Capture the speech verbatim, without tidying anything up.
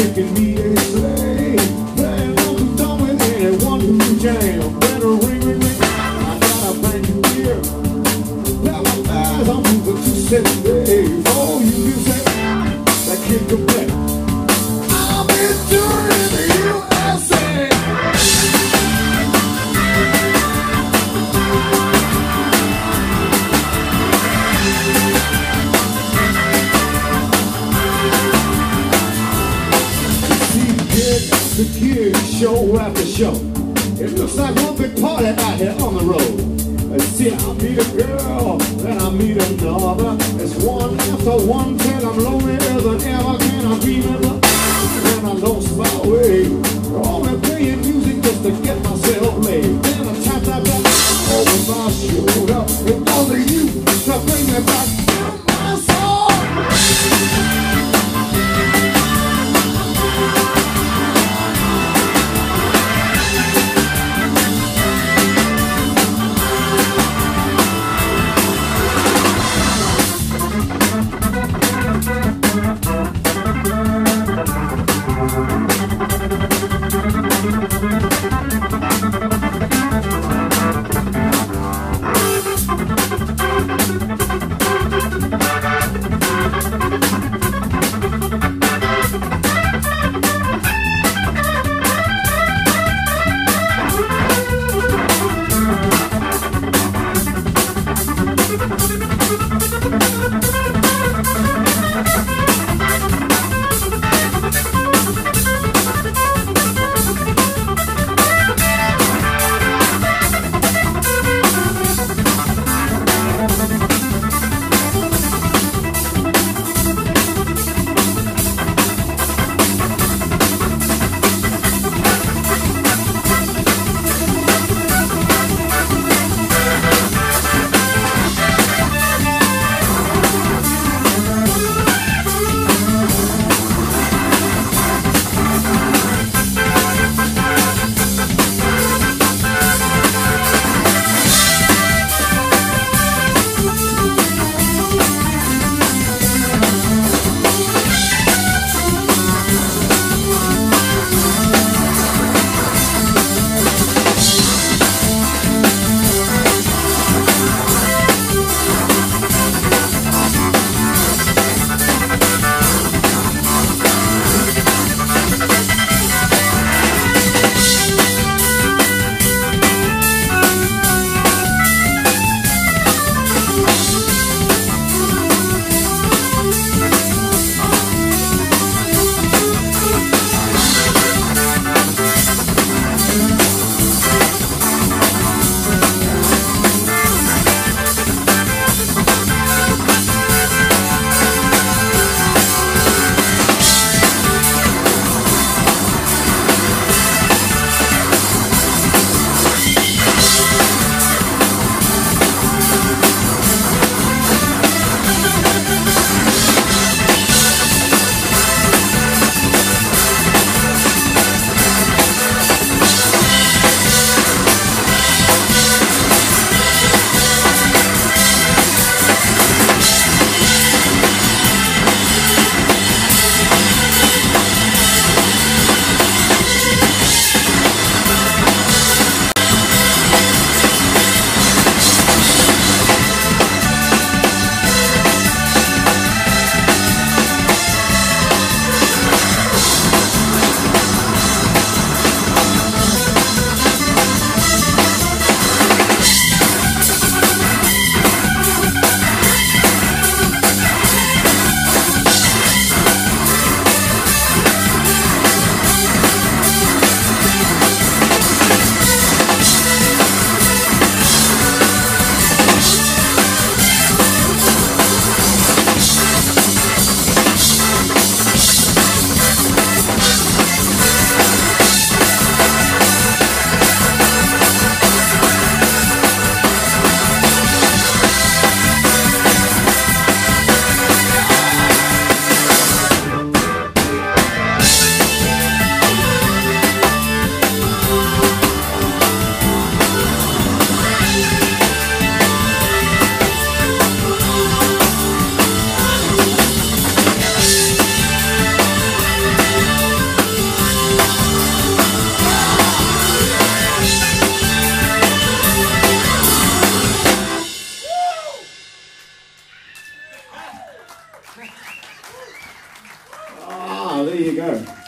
making me a slave. Playing on the dumb with anyone who jam. Better ring, ring, ring. I got a brand new gear. Now my eyes, I'm moving to seven days. Oh, you can say that kid can play. I'll be doing it in the U S A. The kid, show after show. It looks like one big party out here on the road. Let's see, I meet a girl, then I meet another. It's one after one till I'm lonely as an ever. Can I be in love? Then I lost my way. Only playing music just to get myself laid. Then I tapped that back. Oh, if I showed up, it only you to bring me back to my soul. Ah, there you go.